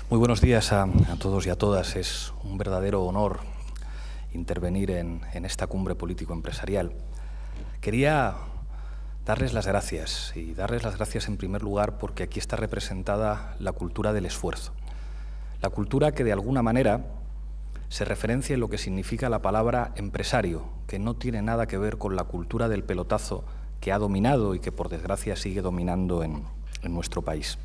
Muy buenos días a todos y a todas. Es un verdadero honor intervenir en esta cumbre político-empresarial. Quería darles las gracias, y darles las gracias en primer lugar porque aquí está representada la cultura del esfuerzo. La cultura que de alguna manera se referencia en lo que significa la palabra empresario, que no tiene nada que ver con la cultura del pelotazo que ha dominado y que por desgracia sigue dominando en nuestro país.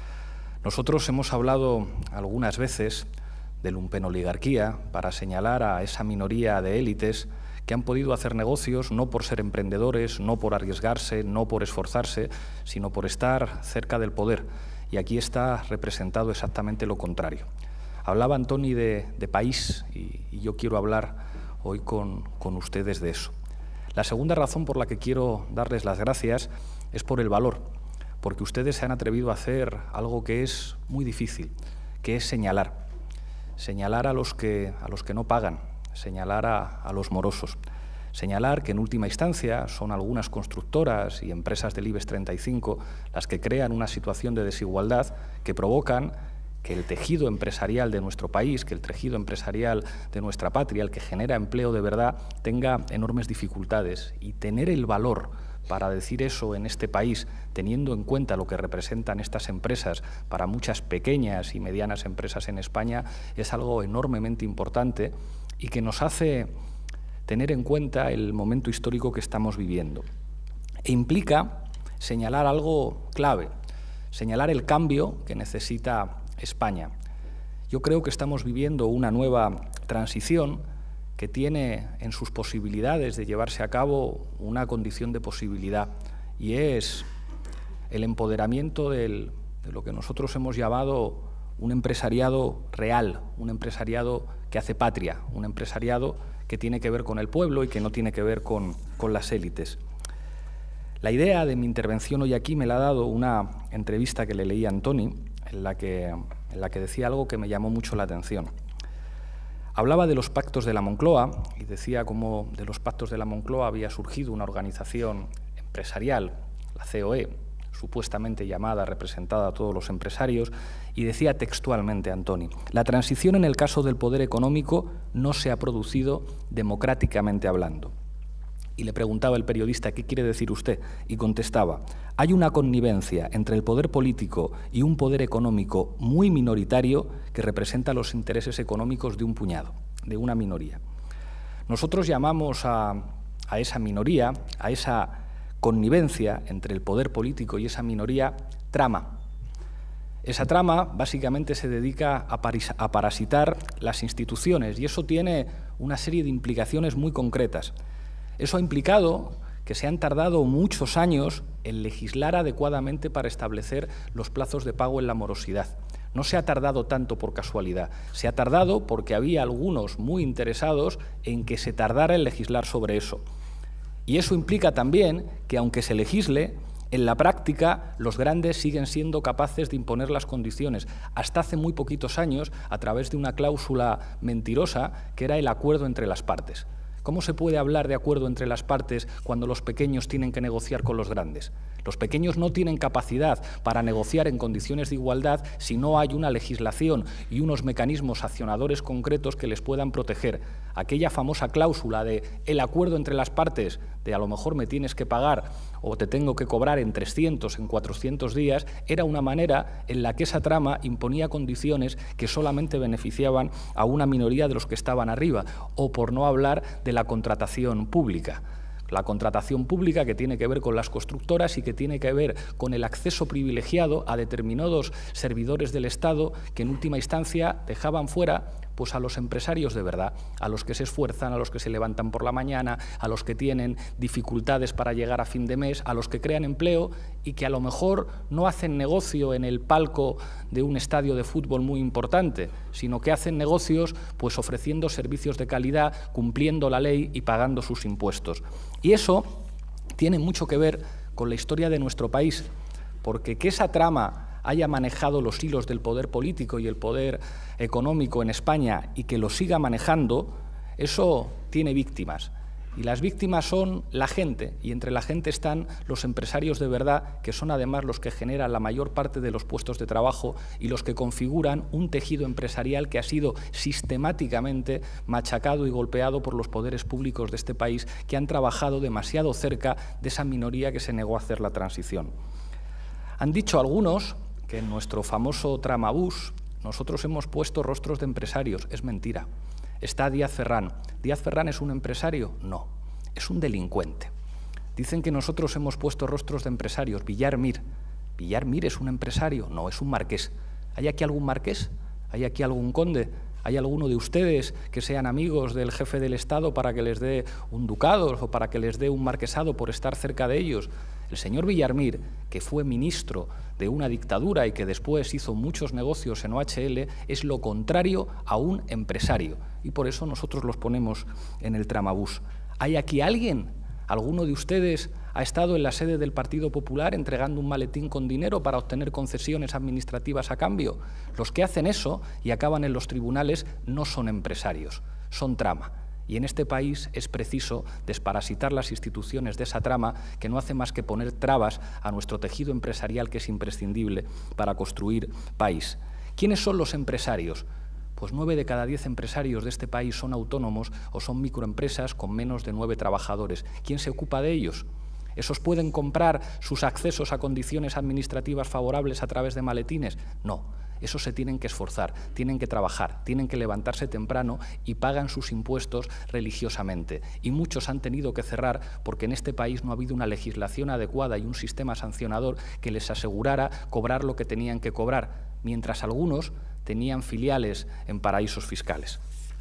Nosotros hemos hablado algunas veces de lumpenoligarquía para señalar a esa minoría de élites que han podido hacer negocios no por ser emprendedores, no por arriesgarse, no por esforzarse, sino por estar cerca del poder. Y aquí está representado exactamente lo contrario. Hablaba Antoni de país y yo quiero hablar hoy con ustedes de eso. La segunda razón por la que quiero darles las gracias es por el valor, porque ustedes se han atrevido a hacer algo que es muy difícil, que es señalar. Señalar a los que no pagan, señalar a los morosos. Señalar que en última instancia son algunas constructoras y empresas del IBEX 35 las que crean una situación de desigualdad que provocan que el tejido empresarial de nuestro país, que el tejido empresarial de nuestra patria, el que genera empleo de verdad, tenga enormes dificultades. Y tener el valor para decir eso en este país, teniendo en cuenta lo que representan estas empresas para muchas pequeñas y medianas empresas en España, es algo enormemente importante y que nos hace tener en cuenta el momento histórico que estamos viviendo. E implica señalar algo clave, señalar el cambio que necesita España. Yo creo que estamos viviendo una nueva transición que tiene en sus posibilidades de llevarse a cabo una condición de posibilidad, y es el empoderamiento de lo que nosotros hemos llamado un empresariado real, un empresariado que hace patria, un empresariado que tiene que ver con el pueblo y que no tiene que ver con las élites. La idea de mi intervención hoy aquí me la ha dado una entrevista que le leí a Antoni, en la que decía algo que me llamó mucho la atención. Hablaba de los pactos de la Moncloa y decía cómo de los pactos de la Moncloa había surgido una organización empresarial, la COE, supuestamente llamada, representada a todos los empresarios, y decía textualmente Antoni: la transición en el caso del poder económico no se ha producido democráticamente hablando. Y le preguntaba el periodista: ¿qué quiere decir usted? Y contestaba: hay una connivencia entre el poder político y un poder económico muy minoritario que representa los intereses económicos de un puñado, de una minoría. Nosotros llamamos a esa minoría, a esa connivencia entre el poder político y esa minoría, trama. Esa trama básicamente se dedica a parasitar las instituciones, y eso tiene una serie de implicaciones muy concretas. Eso ha implicado que se han tardado muchos años en legislar adecuadamente para establecer los plazos de pago en la morosidad. No se ha tardado tanto por casualidad, se ha tardado porque había algunos muy interesados en que se tardara en legislar sobre eso. Y eso implica también que, aunque se legisle, en la práctica los grandes siguen siendo capaces de imponer las condiciones. Hasta hace muy poquitos años, a través de una cláusula mentirosa que era el acuerdo entre las partes. ¿Cómo se puede hablar de acuerdo entre las partes cuando los pequeños tienen que negociar con los grandes? Los pequeños no tienen capacidad para negociar en condiciones de igualdad si no hay una legislación y unos mecanismos accionadores concretos que les puedan proteger. Aquella famosa cláusula de el acuerdo entre las partes, de a lo mejor me tienes que pagar o te tengo que cobrar en 300, en 400 días, era una manera en la que esa trama imponía condiciones que solamente beneficiaban a una minoría de los que estaban arriba, o por no hablar de la contratación pública. La contratación pública que tiene que ver con las constructoras y que tiene que ver con el acceso privilegiado a determinados servidores del Estado que en última instancia dejaban fuera pues a los empresarios de verdad, a los que se esfuerzan, a los que se levantan por la mañana, a los que tienen dificultades para llegar a fin de mes, a los que crean empleo y que a lo mejor no hacen negocio en el palco de un estadio de fútbol muy importante, sino que hacen negocios pues ofreciendo servicios de calidad, cumpliendo la ley y pagando sus impuestos. Y eso tiene mucho que ver con la historia de nuestro país, porque que esa trama haya manejado los hilos del poder político y el poder económico en España y que lo siga manejando, eso tiene víctimas. Y las víctimas son la gente, y entre la gente están los empresarios de verdad, que son además los que generan la mayor parte de los puestos de trabajo y los que configuran un tejido empresarial que ha sido sistemáticamente machacado y golpeado por los poderes públicos de este país, que han trabajado demasiado cerca de esa minoría que se negó a hacer la transición. Han dicho algunos que en nuestro famoso tramabús nosotros hemos puesto rostros de empresarios. Es mentira. Está Díaz Ferrán. ¿Díaz Ferrán es un empresario? No, es un delincuente. Dicen que nosotros hemos puesto rostros de empresarios. Villar Mir. ¿Villar Mir es un empresario? No, es un marqués. ¿Hay aquí algún marqués? ¿Hay aquí algún conde? ¿Hay alguno de ustedes que sean amigos del jefe del Estado para que les dé un ducado o para que les dé un marquesado por estar cerca de ellos? El señor Villar Mir, que fue ministro de una dictadura y que después hizo muchos negocios en OHL, es lo contrario a un empresario. Y por eso nosotros los ponemos en el tramabús. ¿Hay aquí alguien? ¿Alguno de ustedes ha estado en la sede del Partido Popular entregando un maletín con dinero para obtener concesiones administrativas a cambio? Los que hacen eso y acaban en los tribunales no son empresarios, son trama. Y en este país es preciso desparasitar las instituciones de esa trama que no hace más que poner trabas a nuestro tejido empresarial, que es imprescindible para construir país. ¿Quiénes son los empresarios? Pues 9 de cada 10 empresarios de este país son autónomos o son microempresas con menos de 9 trabajadores. ¿Quién se ocupa de ellos? ¿Esos pueden comprar sus accesos a condiciones administrativas favorables a través de maletines? No. Esos se tienen que esforzar, tienen que trabajar, tienen que levantarse temprano y pagan sus impuestos religiosamente. Y muchos han tenido que cerrar porque en este país no ha habido una legislación adecuada y un sistema sancionador que les asegurara cobrar lo que tenían que cobrar, mientras algunos tenían filiales en paraísos fiscales.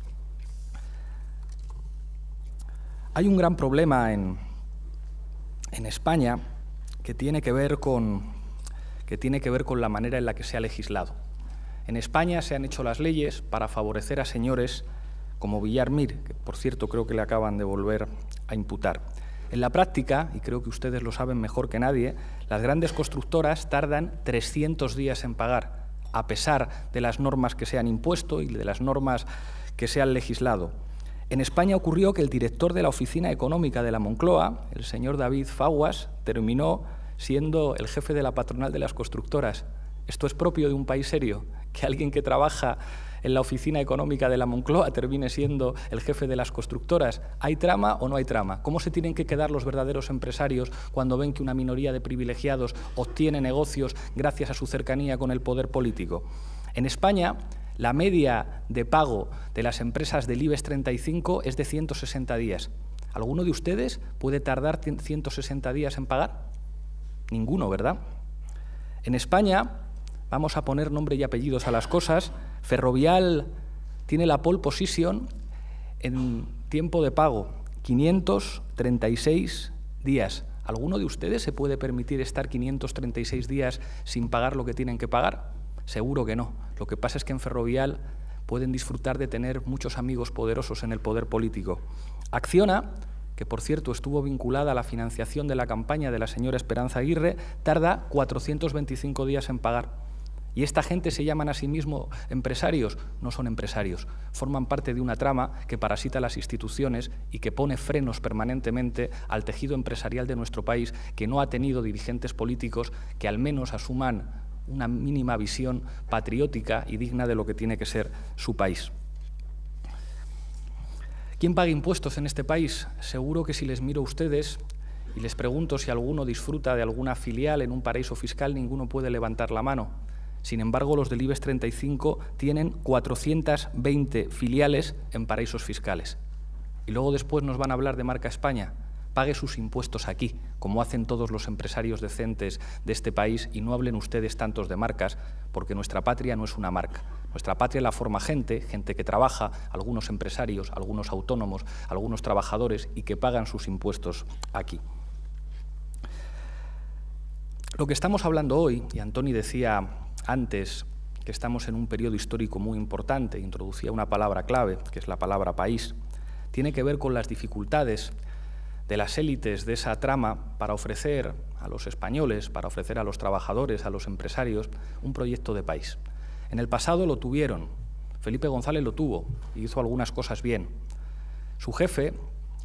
Hay un gran problema en España que tiene que ver con la manera en la que se ha legislado. En España se han hecho las leyes para favorecer a señores como Villar Mir, que por cierto creo que le acaban de volver a imputar. En la práctica, y creo que ustedes lo saben mejor que nadie, las grandes constructoras tardan 300 días en pagar, a pesar de las normas que se han impuesto y de las normas que se han legislado. En España ocurrió que el director de la Oficina Económica de la Moncloa, el señor David Faguas, terminó siendo el jefe de la patronal de las constructoras. ¿Esto es propio de un país serio? ¿Que alguien que trabaja en la Oficina Económica de la Moncloa termine siendo el jefe de las constructoras? ¿Hay trama o no hay trama? ¿Cómo se tienen que quedar los verdaderos empresarios cuando ven que una minoría de privilegiados obtiene negocios gracias a su cercanía con el poder político? En España, la media de pago de las empresas del IBEX 35 es de 160 días. ¿Alguno de ustedes puede tardar 160 días en pagar? Ninguno, ¿verdad? En España, vamos a poner nombre y apellidos a las cosas, Ferrovial tiene la pole position en tiempo de pago, 536 días. ¿Alguno de ustedes se puede permitir estar 536 días sin pagar lo que tienen que pagar? Seguro que no. Lo que pasa es que en Ferrovial pueden disfrutar de tener muchos amigos poderosos en el poder político. Acciona, que por cierto estuvo vinculada a la financiación de la campaña de la señora Esperanza Aguirre, tarda 425 días en pagar. ¿Y esta gente se llaman a sí mismos empresarios? No son empresarios, forman parte de una trama que parasita las instituciones y que pone frenos permanentemente al tejido empresarial de nuestro país, que no ha tenido dirigentes políticos que al menos asuman una mínima visión patriótica y digna de lo que tiene que ser su país. ¿Quién paga impuestos en este país? Seguro que si les miro a ustedes y les pregunto si alguno disfruta de alguna filial en un paraíso fiscal, ninguno puede levantar la mano. Sin embargo, los del IBEX 35 tienen 420 filiales en paraísos fiscales. Y luego después nos van a hablar de marca España. Pague sus impuestos aquí, como hacen todos los empresarios decentes de este país, y no hablen ustedes tantos de marcas, porque nuestra patria no es una marca. Nuestra patria la forma gente que trabaja, algunos empresarios, algunos autónomos, algunos trabajadores, y que pagan sus impuestos aquí. Lo que estamos hablando hoy, y Antoni decía antes que estamos en un periodo histórico muy importante, introducía una palabra clave, que es la palabra país, tiene que ver con las dificultades de las élites de esa trama para ofrecer a los españoles, para ofrecer a los trabajadores, a los empresarios, un proyecto de país. En el pasado lo tuvieron, Felipe González lo tuvo y hizo algunas cosas bien. Su jefe,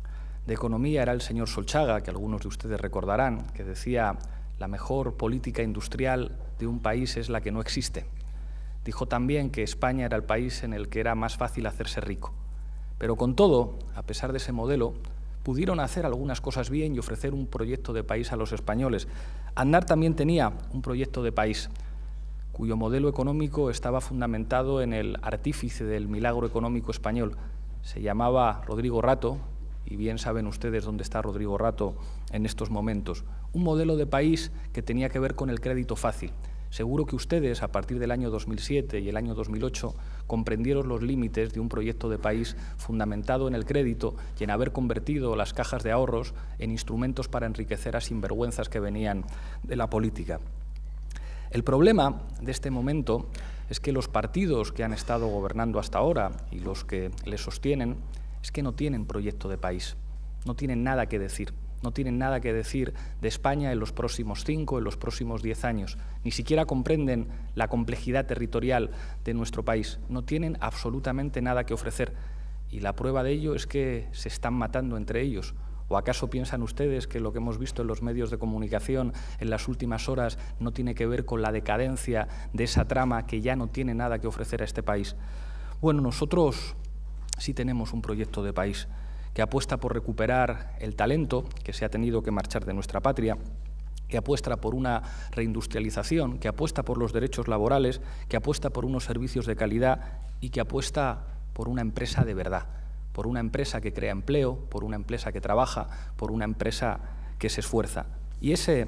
de Economía era el señor Solchaga, que algunos de ustedes recordarán, que decía: la mejor política industrial de un país es la que no existe. Dijo también que España era el país en el que era más fácil hacerse rico. Pero con todo, a pesar de ese modelo, pudieron hacer algunas cosas bien y ofrecer un proyecto de país a los españoles. Aznar también tenía un proyecto de país, cuyo modelo económico estaba fundamentado en el artífice del milagro económico español. Se llamaba Rodrigo Rato, y bien saben ustedes dónde está Rodrigo Rato en estos momentos. Un modelo de país que tenía que ver con el crédito fácil. Seguro que ustedes, a partir del año 2007 y el año 2008, comprendieron los límites de un proyecto de país fundamentado en el crédito y en haber convertido las cajas de ahorros en instrumentos para enriquecer a sinvergüenzas que venían de la política. El problema de este momento es que los partidos que han estado gobernando hasta ahora y los que les sostienen es que no tienen proyecto de país, no tienen nada que decir. No tienen nada que decir de España en los próximos 5, en los próximos 10 años. Ni siquiera comprenden la complejidad territorial de nuestro país. No tienen absolutamente nada que ofrecer. Y la prueba de ello es que se están matando entre ellos. ¿O acaso piensan ustedes que lo que hemos visto en los medios de comunicación en las últimas horas no tiene que ver con la decadencia de esa trama que ya no tiene nada que ofrecer a este país? Bueno, nosotros sí tenemos un proyecto de país que apuesta por recuperar el talento que se ha tenido que marchar de nuestra patria, que apuesta por una reindustrialización, que apuesta por los derechos laborales, que apuesta por unos servicios de calidad y que apuesta por una empresa de verdad, por una empresa que crea empleo, por una empresa que trabaja, por una empresa que se esfuerza. Y ese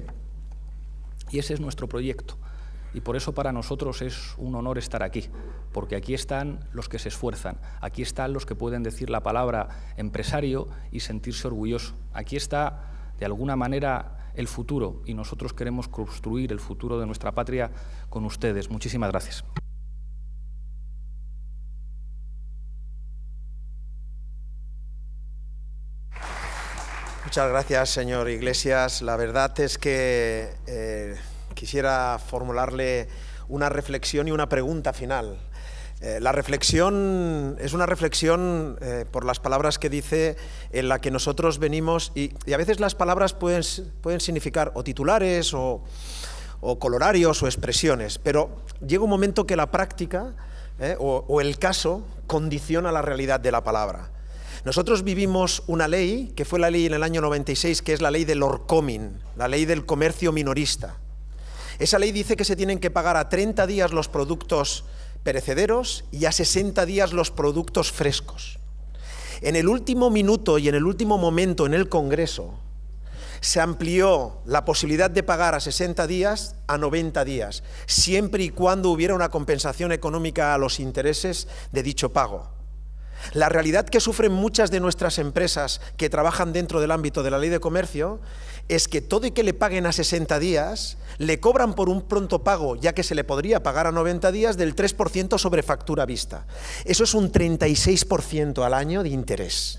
es nuestro proyecto. Y por eso para nosotros es un honor estar aquí, porque aquí están los que se esfuerzan, aquí están los que pueden decir la palabra empresario y sentirse orgulloso. Aquí está, de alguna manera, el futuro, y nosotros queremos construir el futuro de nuestra patria con ustedes. Muchísimas gracias. Muchas gracias, señor Iglesias. La verdad es que quisiera formularle una reflexión y una pregunta final. La reflexión es una reflexión por las palabras que dice, en la que nosotros venimos, y a veces las palabras pueden significar o titulares o colorarios o expresiones, pero llega un momento que la práctica o el caso condiciona la realidad de la palabra. Nosotros vivimos una ley, que fue la ley en el año 96, que es la ley del Orcomin, la ley del comercio minorista. Esa ley dice que se tienen que pagar a 30 días los productos perecederos y a 60 días los productos frescos. En el último minuto y en el último momento en el Congreso se amplió la posibilidad de pagar a 60 días a 90 días, siempre y cuando hubiera una compensación económica a los intereses de dicho pago. La realidad que sufren muchas de nuestras empresas que trabajan dentro del ámbito de la ley de comercio es que todo y que le paguen a 60 días, le cobran por un pronto pago, ya que se le podría pagar a 90 días, del 3% sobre factura vista. Eso es un 36% al año de interés.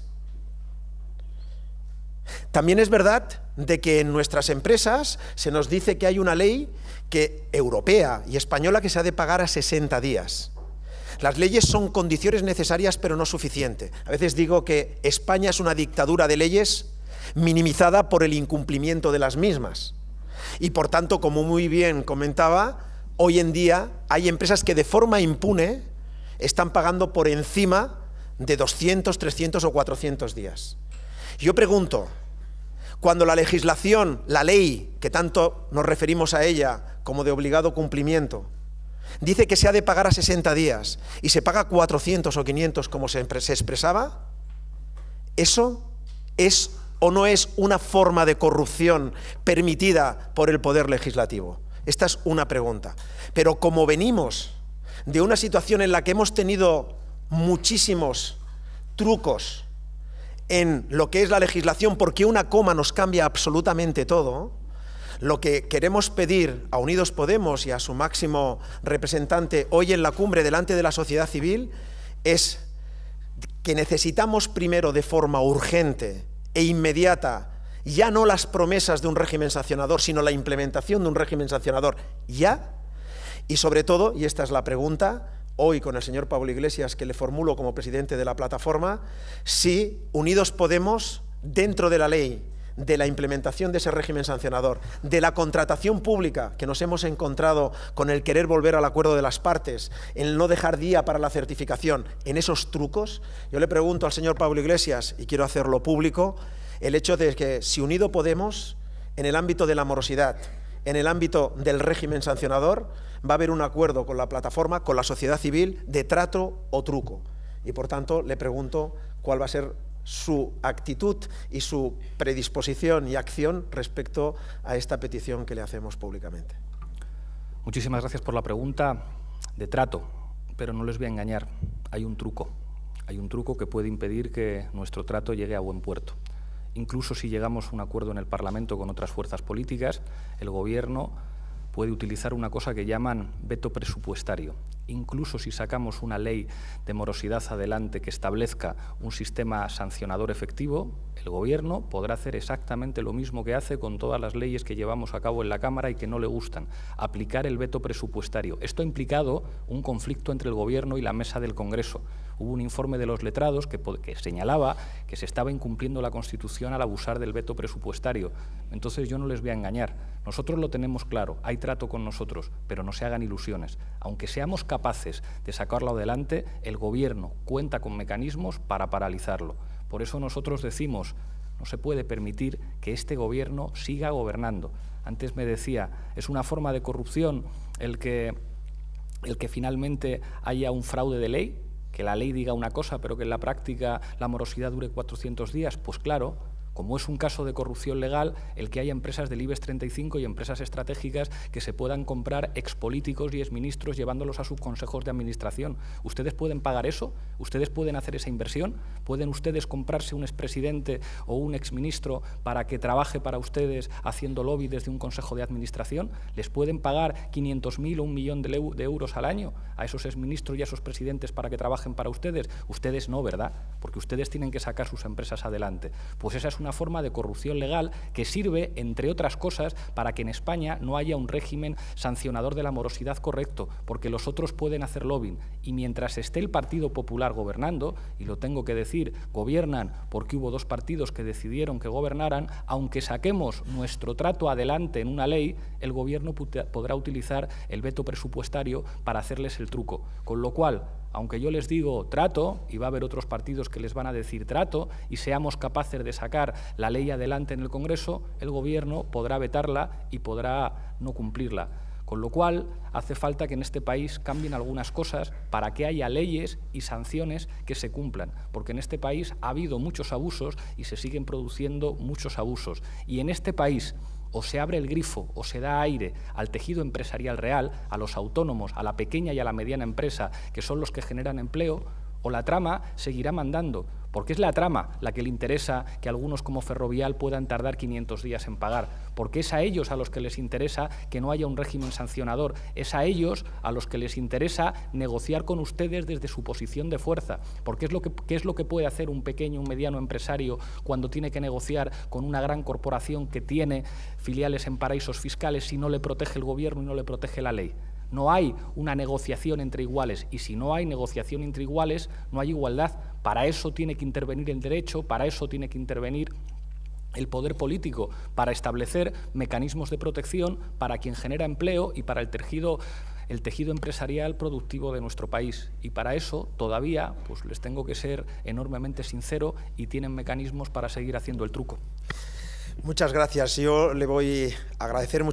También es verdad de que en nuestras empresas se nos dice que hay una ley europea y española que se ha de pagar a 60 días. Las leyes son condiciones necesarias, pero no suficiente. A veces digo que España es una dictadura de leyes minimizada por el incumplimiento de las mismas. Y por tanto, como muy bien comentaba, hoy en día hay empresas que de forma impune están pagando por encima de 200, 300 o 400 días. Yo pregunto, cuando la legislación, la ley, que tanto nos referimos a ella como de obligado cumplimiento, dice que se ha de pagar a 60 días y se paga 400 o 500 como se expresaba, ¿eso es o no es una forma de corrupción permitida por el Poder Legislativo? Esta es una pregunta. Pero como venimos de una situación en la que hemos tenido muchísimos trucos en lo que es la legislación, porque una coma nos cambia absolutamente todo, lo que queremos pedir a Unidos Podemos y a su máximo representante hoy en la cumbre delante de la sociedad civil es que necesitamos primero, de forma urgente e inmediata, ya no las promesas de un régimen sancionador, sino la implementación de un régimen sancionador ya, y sobre todo, y esta es la pregunta, hoy con el señor Pablo Iglesias, que le formulo como presidente de la plataforma, si Unidos Podemos dentro de la ley, de la implementación de ese régimen sancionador, de la contratación pública, que nos hemos encontrado con el querer volver al acuerdo de las partes, el no dejar día para la certificación, en esos trucos, yo le pregunto al señor Pablo Iglesias, y quiero hacerlo público, el hecho de que si Unido Podemos, en el ámbito de la morosidad, en el ámbito del régimen sancionador, va a haber un acuerdo con la plataforma, con la sociedad civil, de trato o truco. Y por tanto, le pregunto cuál va a ser su actitud y su predisposición y acción respecto a esta petición que le hacemos públicamente. Muchísimas gracias por la pregunta. De trato, pero no les voy a engañar, hay un truco. Hay un truco que puede impedir que nuestro trato llegue a buen puerto. Incluso si llegamos a un acuerdo en el Parlamento con otras fuerzas políticas, el Gobierno puede utilizar una cosa que llaman veto presupuestario. Incluso si sacamos una ley de morosidad adelante que establezca un sistema sancionador efectivo, el Gobierno podrá hacer exactamente lo mismo que hace con todas las leyes que llevamos a cabo en la Cámara y que no le gustan, aplicar el veto presupuestario. Esto ha implicado un conflicto entre el Gobierno y la mesa del Congreso. Hubo un informe de los letrados que señalaba que se estaba incumpliendo la Constitución al abusar del veto presupuestario. Entonces yo no les voy a engañar. Nosotros lo tenemos claro, hay trato con nosotros, pero no se hagan ilusiones. Aunque seamos capaces de sacarlo adelante, el Gobierno cuenta con mecanismos para paralizarlo. Por eso nosotros decimos, no se puede permitir que este Gobierno siga gobernando. Antes me decía, es una forma de corrupción el que finalmente haya un fraude de ley, que la ley diga una cosa, pero que en la práctica la morosidad dure 400 días, pues claro, como es un caso de corrupción legal, el que haya empresas del IBEX 35 y empresas estratégicas que se puedan comprar expolíticos y exministros llevándolos a sus consejos de administración. ¿Ustedes pueden pagar eso? ¿Ustedes pueden hacer esa inversión? ¿Pueden ustedes comprarse un expresidente o un exministro para que trabaje para ustedes haciendo lobby desde un consejo de administración? ¿Les pueden pagar 500.000 o 1 millón de euros al año a esos exministros y a esos presidentes para que trabajen para ustedes? Ustedes no, ¿verdad? Porque ustedes tienen que sacar sus empresas adelante. Pues esa es una forma de corrupción legal que sirve, entre otras cosas, para que en España no haya un régimen sancionador de la morosidad correcto, porque los otros pueden hacer lobbying. Y mientras esté el Partido Popular gobernando, y lo tengo que decir, gobiernan porque hubo 2 partidos que decidieron que gobernaran, aunque saquemos nuestro trato adelante en una ley, el Gobierno podrá utilizar el veto presupuestario para hacerles el truco. Con lo cual, aunque yo les digo trato, y va a haber otros partidos que les van a decir trato, y seamos capaces de sacar la ley adelante en el Congreso, el Gobierno podrá vetarla y podrá no cumplirla. Con lo cual, hace falta que en este país cambien algunas cosas para que haya leyes y sanciones que se cumplan, porque en este país ha habido muchos abusos y se siguen produciendo muchos abusos. Y en este país o se abre el grifo o se da aire al tejido empresarial real, a los autónomos, a la pequeña y a la mediana empresa, que son los que generan empleo, o la trama seguirá mandando, porque es la trama la que le interesa que algunos como Ferrovial puedan tardar 500 días en pagar, porque es a ellos a los que les interesa que no haya un régimen sancionador, es a ellos a los que les interesa negociar con ustedes desde su posición de fuerza, porque ¿qué es lo que puede hacer un pequeño, un mediano empresario cuando tiene que negociar con una gran corporación que tiene filiales en paraísos fiscales si no le protege el Gobierno y no le protege la ley? No hay una negociación entre iguales, y si no hay negociación entre iguales, no hay igualdad. Para eso tiene que intervenir el derecho, para eso tiene que intervenir el poder político, para establecer mecanismos de protección para quien genera empleo y para el tejido empresarial productivo de nuestro país. Y para eso todavía pues les tengo que ser enormemente sincero, y tienen mecanismos para seguir haciendo el truco. Muchas gracias. Yo le voy a agradecer mucho.